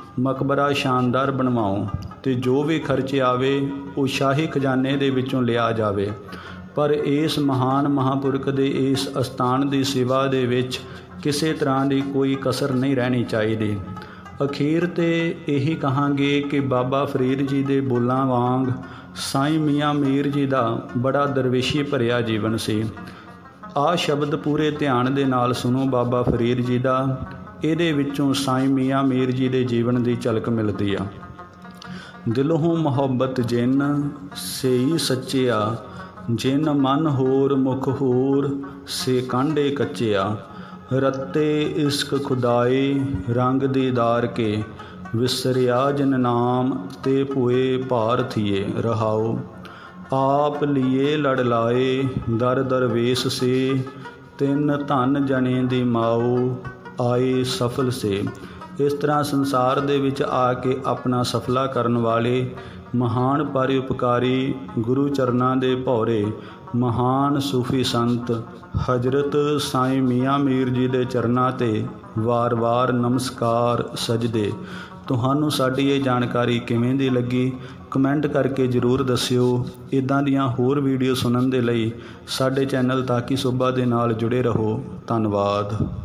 ਮਕਬਰਾ ਸ਼ਾਨਦਾਰ ਬਣਵਾਓ ਤੇ ਜੋ ਵੀ ਖਰਚ ਆਵੇ ਉਹ ਸ਼ਾਹੀ ਖਜ਼ਾਨੇ ਦੇ ਵਿੱਚੋਂ ਲਿਆ ਜਾਵੇ, ਪਰ ਇਸ ਮਹਾਨ ਮਹਾਂਪੁਰਖ ਦੇ ਇਸ ਅਸਥਾਨ ਦੀ ਸੇਵਾ ਦੇ ਵਿੱਚ ਕਿਸੇ ਤਰ੍ਹਾਂ ਦੀ ਕੋਈ ਕਸਰ ਨਹੀਂ ਰਹਿਣੀ ਚਾਹੀਦੀ। ਅਖੀਰ 'ਤੇ ਇਹੀ ਕਹਾਂਗੇ ਕਿ ਬਾਬਾ ਫਰੀਦ ਜੀ ਦੇ ਬੋਲਾਂ ਵਾਂਗ ਸਾਈਂ ਮੀਆਂ ਮੀਰ ਜੀ ਦਾ ਬੜਾ ਦਰਵੇਸ਼ੀ ਭਰਿਆ ਜੀਵਨ ਸੀ। ਆਹ ਸ਼ਬਦ ਪੂਰੇ ਧਿਆਨ ਦੇ ਨਾਲ ਸੁਣੋ ਬਾਬਾ ਫਰੀਦ ਜੀ ਦਾ, ਇਹਦੇ ਵਿੱਚੋਂ ਸਾਈਂ ਮੀਆਂ ਮੀਰ ਜੀ ਦੇ ਜੀਵਨ ਦੀ ਝਲਕ ਮਿਲਦੀ ਆ। ਦਿਲੋਂ ਮੁਹੱਬਤ ਜਿਨ ਸੇਈ ਸੱਚਿਆ, ਜਿਨ ਮਨ ਹੋਰ ਮੁਖ ਹੋਰ ਸੇ ਕਾਂਡੇ ਕੱਚਿਆ, ਰੱਤੇ ਇਸ਼ਕ ਖੁਦਾਏ ਰੰਗ ਦੀਦਾਰ ਕੇ, ਵਿਸਰਿਆ ਜਿਨ ਨਾਮ ਤੇ ਭੋਏ ਭਾਰ ਥੀਏ ਰਹਾਓ, ਆਪ ਲੀਏ ਲੜ ਲਾਏ ਦਰ ਦਰਵੇਸ਼ ਸੇ, ਤਿੰਨ ਧਨ ਜਣੇ ਦੀ ਮਾਓ ਆਏ ਸਫਲ ਸੇ। ਇਸ ਤਰ੍ਹਾਂ ਸੰਸਾਰ ਦੇ ਵਿੱਚ ਆ ਕੇ ਆਪਣਾ ਸਫਲਾ ਕਰਨ ਵਾਲੇ ਮਹਾਨ ਪਰਉਪਕਾਰੀ ਗੁਰੂ ਚਰਨਾਂ ਦੇ ਭੌਰੇ ਮਹਾਨ ਸੂਫੀ ਸੰਤ ਹਜ਼ਰਤ ਸਾਈਂ ਮੀਆਂ ਮੀਰ ਜੀ ਦੇ ਚਰਨਾਂ 'ਤੇ ਵਾਰ-ਵਾਰ ਨਮਸਕਾਰ ਸਜਦੇ। ਤੁਹਾਨੂੰ ਸਾਡੀ ਇਹ ਜਾਣਕਾਰੀ ਕਿਵੇਂ ਦੀ ਲੱਗੀ ਕਮੈਂਟ ਕਰਕੇ ਜ਼ਰੂਰ ਦੱਸਿਓ। ਇੱਦਾਂ ਦੀਆਂ ਹੋਰ ਵੀਡੀਓ ਸੁਣਨ ਦੇ ਲਈ ਸਾਡੇ ਚੈਨਲ ਤਾਕੀ ਸੂਬਾ ਦੇ ਨਾਲ ਜੁੜੇ ਰਹੋ। ਧੰਨਵਾਦ।